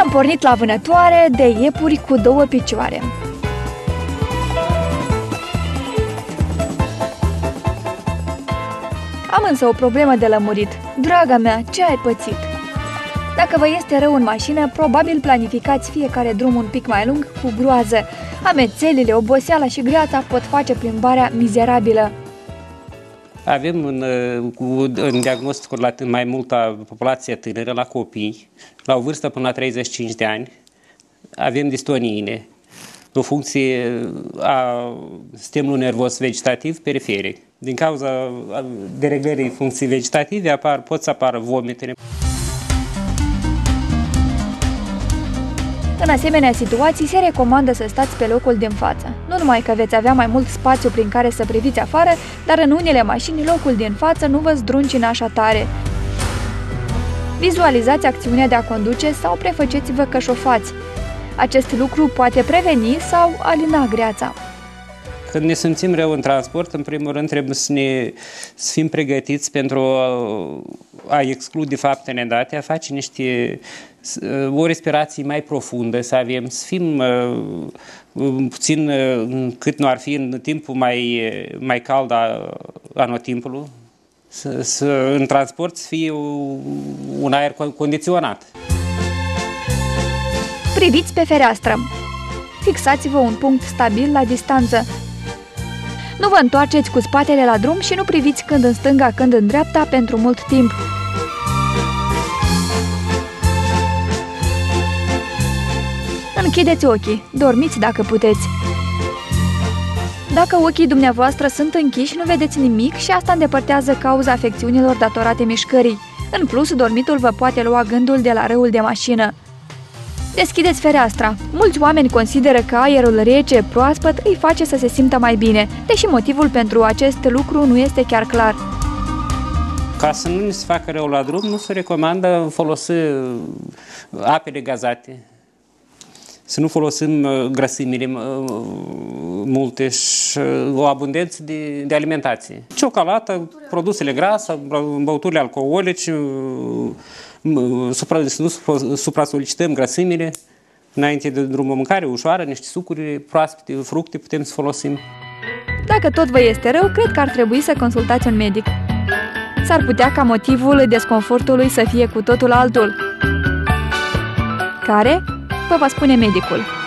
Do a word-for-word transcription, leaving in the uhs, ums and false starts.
pornit la vânătoare de iepuri cu două picioare. Am însă o problemă de lămurit. Draga mea, ce ai pățit? Dacă vă este rău în mașină, probabil planificați fiecare drum un pic mai lung cu groază. Amețelile, oboseala și greața pot face plimbarea mizerabilă. Avem în, în diagnosticul la mai multă populație tânără, la copii, la o vârstă până la treizeci și cinci de ani, avem distoniile, o funcție a sistemului nervos vegetativ periferic. Din cauza dereglării funcției vegetative apar, pot să apară vomitele. În asemenea situații se recomandă să stați pe locul din față. Nu numai că veți avea mai mult spațiu prin care să priviți afară, dar în unele mașini locul din față nu vă zdruncină așa tare. Vizualizați acțiunea de a conduce sau prefăceți-vă că șofați. Acest lucru poate preveni sau alina greața. Când ne simțim rău în transport, în primul rând trebuie să, ne, să fim pregătiți pentru a, a exclude faptele date, a face niște, o respirație mai profundă, să avem, să fim puțin, cât nu ar fi în timpul mai, mai cald a anotimpului, să, să, în transport să fie un aer condiționat. Priviți pe fereastră. Fixați-vă un punct stabil la distanță. Nu vă întoarceți cu spatele la drum și nu priviți când în stânga, când în dreapta pentru mult timp. Închideți ochii, dormiți dacă puteți. Dacă ochii dumneavoastră sunt închiși, nu vedeți nimic și asta îndepărtează cauza afecțiunilor datorate mișcării. În plus, dormitul vă poate lua gândul de la răul de mașină. Deschideți fereastra. Mulți oameni consideră că aerul rece, proaspăt, îi face să se simtă mai bine, deși motivul pentru acest lucru nu este chiar clar. Ca să nu ne se facă rău la drum, nu se recomandă folosi apele gazate, să nu folosim grăsimile multe și o abundență de, de alimentație. Ciocolată, produsele grase, băuturile alcoolice, supra, să nu supra-solicităm grăsimile, înainte de drumul mâncare ușoară, niște sucuri proaspete, fructe putem să folosim. Dacă tot vă este rău, cred că ar trebui să consultați un medic. S-ar putea ca motivul desconfortului să fie cu totul altul. Care? Vă va spune medicul.